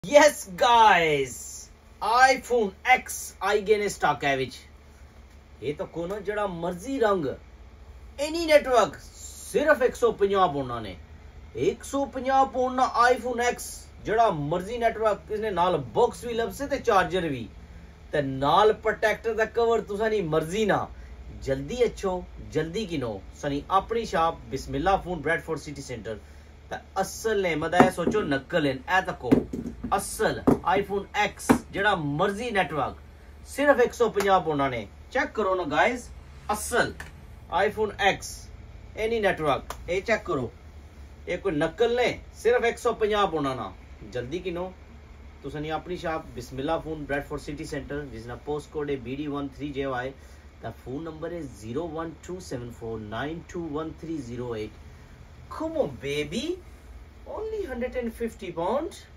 Yes guys, iPhone X आई गए ने stock है विच। ये तो कोना जड़ा मर्जी रंग एनी नेटवर्क सिर्फ 150 पौंडा ने 150 पौंड iPhone X जड़ा मर्जी नेटवर्क किसने नाल बॉक्स भी लबसे ते चार्जर भी ते नाल प्रोटेक्टर दा कवर तुसा नी मर्जी ना जल्दी अच्छो जल्दी किनो सनी अपनी shop Bismillah phone Bradford city centre ते असल ने मदा सोचो नकल इन ए तको असल iPhone X जड़ा मर्जी नेटवर्क सिर्फ 150 पौंडा ने चेक करो ना गाइस असल iPhone X एनी नेटवर्क ए चेक करो ये कोई नकल ने सिर्फ 150 पौंडा ना जल्दी किनो तुसनी अपनी shop Bismillah phone Bradford city centre जिसना पोस्ट कोड है BD13JY द फोन नंबर है 01274921308 come on baby only 150 pounds